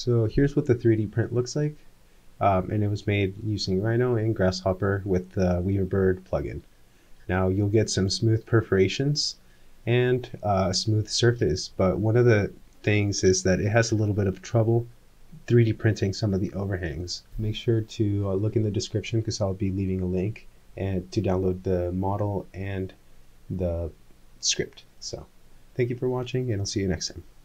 So here's what the 3D print looks like, and it was made using Rhino and Grasshopper with the weaverbird plugin. Now you'll get some smooth perforations and a smooth surface, but one of the things is that it has a little bit of trouble 3D printing some of the overhangs. Make sure to look in the description because I'll be leaving a link and to download the model and the script. So thank you for watching, and I'll see you next time.